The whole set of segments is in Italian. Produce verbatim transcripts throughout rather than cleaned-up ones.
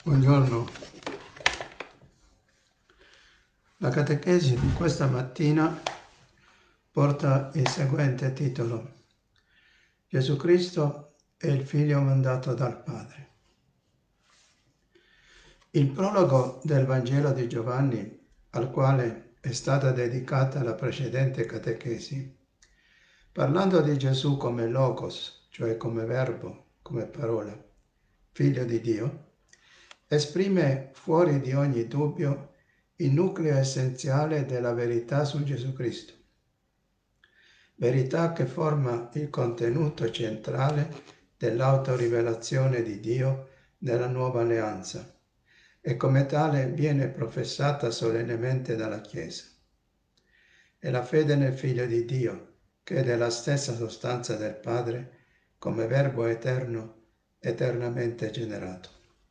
Buongiorno. La catechesi di questa mattina porta il seguente titolo: Gesù Cristo è il Figlio mandato dal Padre. Il prologo del Vangelo di Giovanni, al quale è stata dedicata la precedente catechesi, parlando di Gesù come Logos, cioè come Verbo, come parola, Figlio di Dio, esprime fuori di ogni dubbio il nucleo essenziale della verità su Gesù Cristo, verità che forma il contenuto centrale dell'autorivelazione di Dio nella nuova alleanza e come tale viene professata solennemente dalla Chiesa. È la fede nel Figlio di Dio, che è della stessa sostanza del Padre, come Verbo eterno, eternamente generato.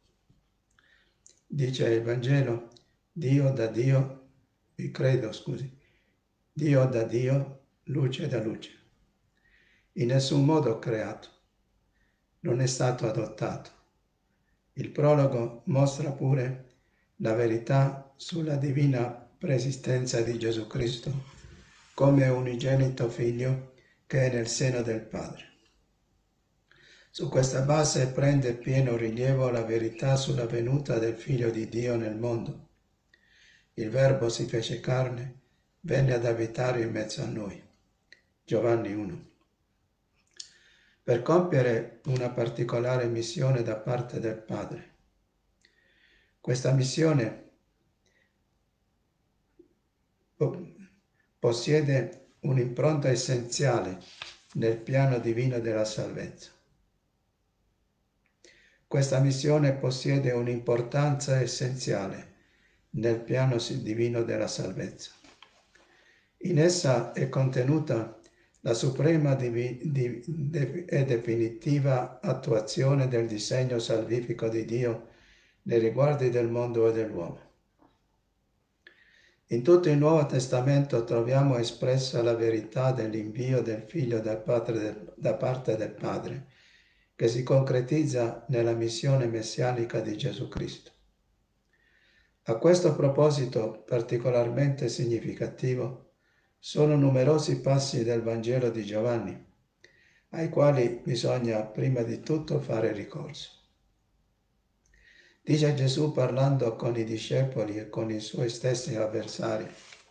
Dice il Vangelo: Dio da Dio, il credo, scusi, Dio da Dio, luce da luce. In nessun modo creato, non è stato adottato. Il prologo mostra pure la verità sulla divina preesistenza di Gesù Cristo come unigenito Figlio che è nel seno del Padre. Su questa base prende pieno rilievo la verità sulla venuta del Figlio di Dio nel mondo. Il Verbo si fece carne, venne ad abitare in mezzo a noi. Giovanni uno. Per compiere una particolare missione da parte del Padre. Questa missione possiede un'impronta essenziale nel piano divino della salvezza. Questa missione possiede un'importanza essenziale nel piano divino della salvezza. In essa è contenuta la suprema divi, di, de, e definitiva attuazione del disegno salvifico di Dio nei riguardi del mondo e dell'uomo. In tutto il Nuovo Testamento troviamo espressa la verità dell'invio del Figlio del Padre, del, da parte del Padre, che si concretizza nella missione messianica di Gesù Cristo. A questo proposito particolarmente significativo sono numerosi passi del Vangelo di Giovanni, ai quali bisogna prima di tutto fare ricorso. Dice Gesù parlando con i discepoli e con i suoi stessi avversari: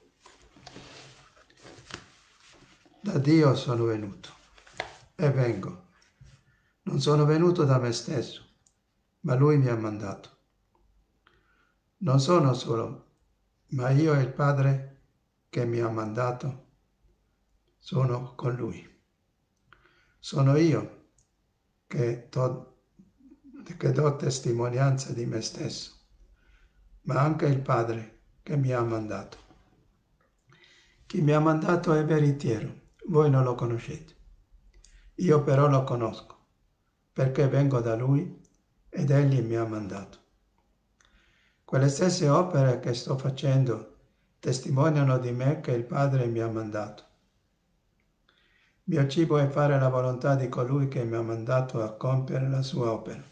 da Dio sono venuto e vengo. Non sono venuto da me stesso, ma Lui mi ha mandato. Non sono solo, ma io e il Padre che mi ha mandato sono con Lui. Sono io che do, che do testimonianza di me stesso, ma anche il Padre che mi ha mandato. Chi mi ha mandato è veritiero, voi non lo conoscete. Io però lo conosco, perché vengo da Lui ed Egli mi ha mandato. Quelle stesse opere che sto facendo testimoniano di me che il Padre mi ha mandato. Mio cibo è fare la volontà di colui che mi ha mandato a compiere la sua opera.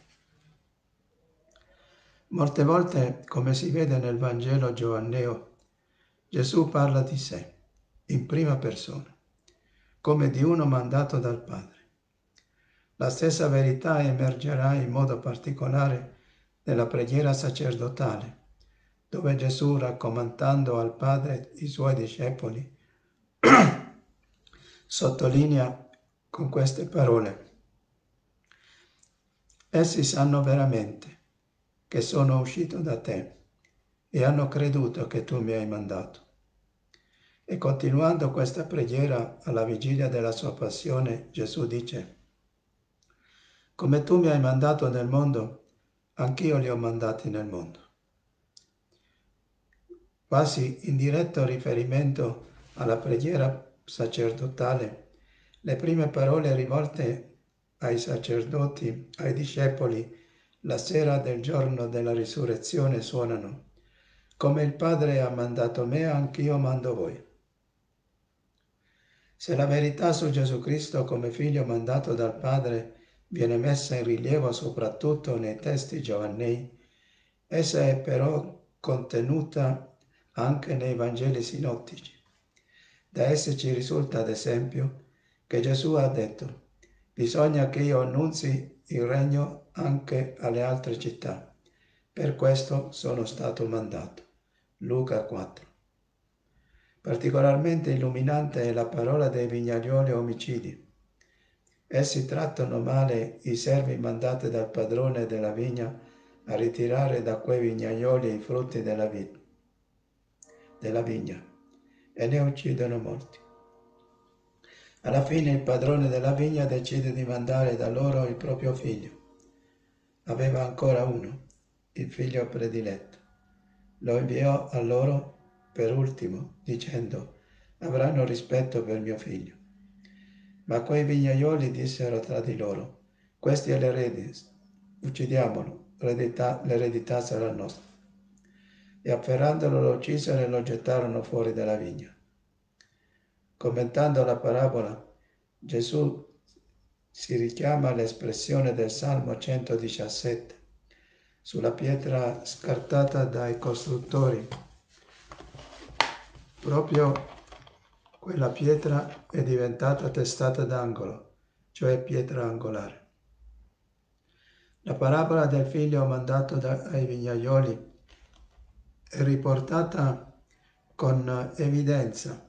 Molte volte, come si vede nel Vangelo giovanneo, Gesù parla di sé, in prima persona, come di uno mandato dal Padre. La stessa verità emergerà in modo particolare nella preghiera sacerdotale, dove Gesù, raccomandando al Padre i suoi discepoli, sottolinea con queste parole: essi sanno veramente che sono uscito da te e hanno creduto che tu mi hai mandato. E continuando questa preghiera alla vigilia della sua passione, Gesù dice: come tu mi hai mandato nel mondo, anch'io li ho mandati nel mondo. Quasi in diretto riferimento alla preghiera sacerdotale, le prime parole rivolte ai sacerdoti, ai discepoli, la sera del giorno della risurrezione suonano: come il Padre ha mandato me, anch'io mando voi. Se la verità su Gesù Cristo come Figlio mandato dal Padre viene messa in rilievo soprattutto nei testi giovannei, Essa è però contenuta anche nei Vangeli sinottici. Da esse ci risulta, ad esempio, che Gesù ha detto: bisogna che io annunzi il regno anche alle altre città. Per questo sono stato mandato. Luca quattro. Particolarmente illuminante è la parola dei vignaioli omicidi. Essi trattano male i servi mandati dal padrone della vigna a ritirare da quei vignaioli i frutti della, vi- della vigna e ne uccidono molti. Alla fine il padrone della vigna decide di mandare da loro il proprio figlio. Aveva ancora uno, il figlio prediletto. Lo inviò a loro per ultimo, dicendo: avranno rispetto per mio figlio. Ma quei vignaioli dissero tra di loro: questi è l'erede, uccidiamolo, l'eredità, l'eredità sarà nostra. E afferrandolo lo uccisero e lo gettarono fuori dalla vigna. Commentando la parabola, Gesù si richiama all'espressione del Salmo centodiciassette sulla pietra scartata dai costruttori. Proprio quella pietra è diventata testata d'angolo, cioè pietra angolare. La parabola del figlio mandato dai vignaioli è riportata con evidenza.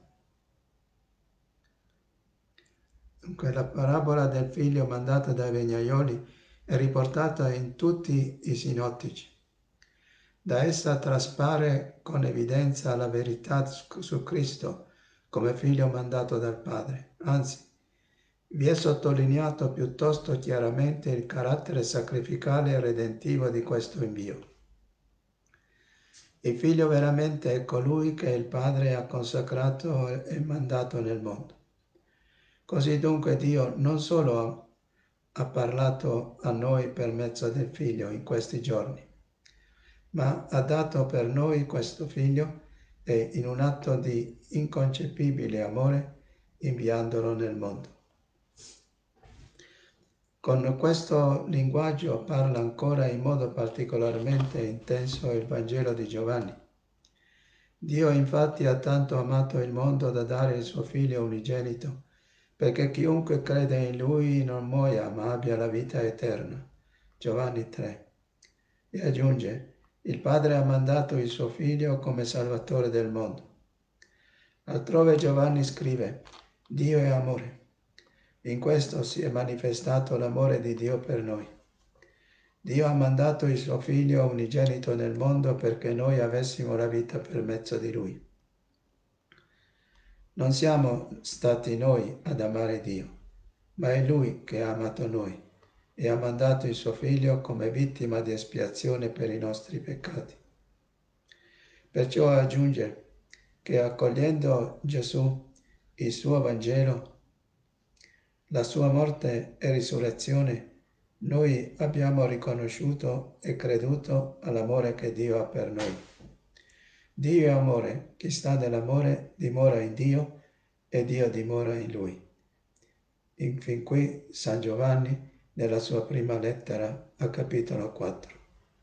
Quella parabola del figlio mandato dai vignaioli è riportata in tutti i sinottici. Da essa traspare con evidenza la verità su Cristo come figlio mandato dal Padre. Anzi, vi è sottolineato piuttosto chiaramente il carattere sacrificale e redentivo di questo invio. Il figlio veramente è colui che il Padre ha consacrato e mandato nel mondo. Così dunque Dio non solo ha parlato a noi per mezzo del figlio in questi giorni, ma ha dato per noi questo figlio e in un atto di inconcepibile amore inviandolo nel mondo. Con questo linguaggio parla ancora in modo particolarmente intenso il Vangelo di Giovanni. Dio infatti ha tanto amato il mondo da dare il suo figlio unigenito, perché chiunque crede in lui non muoia ma abbia la vita eterna. Giovanni tre. E aggiunge: il Padre ha mandato il suo figlio come Salvatore del mondo. Altrove Giovanni scrive: Dio è amore. In questo si è manifestato l'amore di Dio per noi. Dio ha mandato il suo figlio unigenito nel mondo perché noi avessimo la vita per mezzo di lui. Non siamo stati noi ad amare Dio, ma è lui che ha amato noi e ha mandato il suo figlio come vittima di espiazione per i nostri peccati. Perciò aggiunge che accogliendo Gesù, il suo Vangelo, la sua morte e risurrezione, noi abbiamo riconosciuto e creduto all'amore che Dio ha per noi. Dio è amore, chi sta nell'amore dimora in Dio e Dio dimora in lui. Fin qui San Giovanni nella sua prima lettera a capitolo quattro.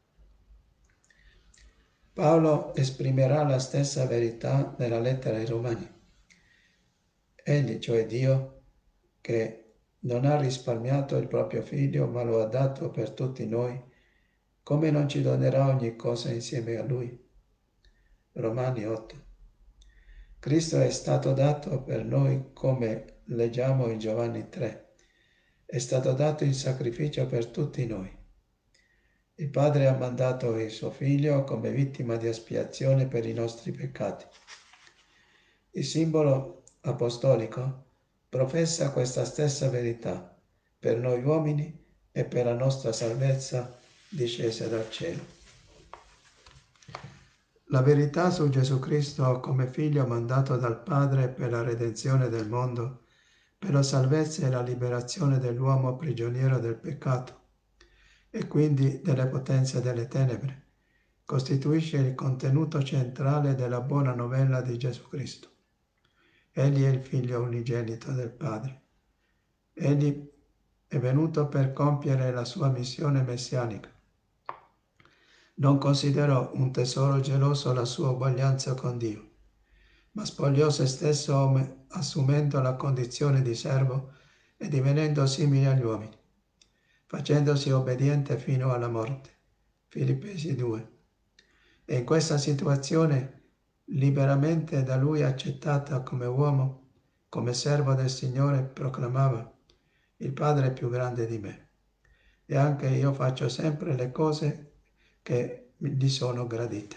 Paolo esprimerà la stessa verità nella lettera ai Romani. Egli, cioè Dio, che non ha risparmiato il proprio figlio ma lo ha dato per tutti noi, come non ci donerà ogni cosa insieme a lui? Romani otto. Cristo è stato dato per noi come leggiamo in Giovanni tre. È stato dato in sacrificio per tutti noi. Il Padre ha mandato il suo Figlio come vittima di espiazione per i nostri peccati. Il simbolo apostolico professa questa stessa verità per noi uomini e per la nostra salvezza discesa dal cielo. La verità su Gesù Cristo come Figlio mandato dal Padre per la redenzione del mondo, per la salvezza e la liberazione dell'uomo prigioniero del peccato e quindi delle potenze delle tenebre, costituisce il contenuto centrale della buona novella di Gesù Cristo. Egli è il Figlio unigenito del Padre. Egli è venuto per compiere la sua missione messianica. Non considerò un tesoro geloso la sua uguaglianza con Dio, ma spogliò se stesso assumendo la condizione di servo e divenendo simile agli uomini, facendosi obbediente fino alla morte. Filippesi due. E in questa situazione, liberamente da lui accettata come uomo, come servo del Signore, proclamava: il Padre è più grande di me, e anche io faccio sempre le cose che gli sono gradite.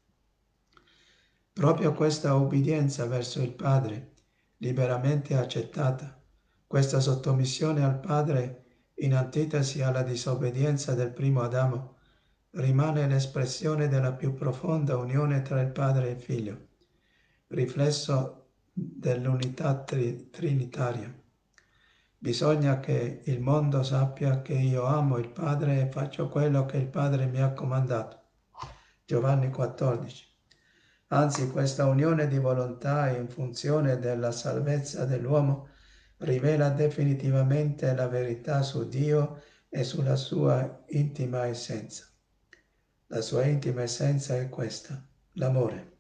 Proprio questa obbedienza verso il Padre, liberamente accettata, questa sottomissione al Padre in antitesi alla disobbedienza del primo Adamo, rimane l'espressione della più profonda unione tra il Padre e il Figlio, riflesso dell'unità tri- trinitaria. Bisogna che il mondo sappia che io amo il Padre e faccio quello che il Padre mi ha comandato. Giovanni quattordici. Anzi, questa unione di volontà in funzione della salvezza dell'uomo rivela definitivamente la verità su Dio e sulla sua intima essenza. La sua intima essenza è questa, l'amore.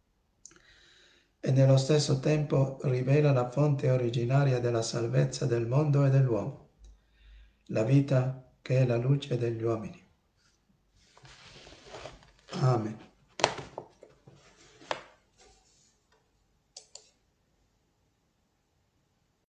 E nello stesso tempo rivela la fonte originaria della salvezza del mondo e dell'uomo, la vita che è la luce degli uomini. Amen.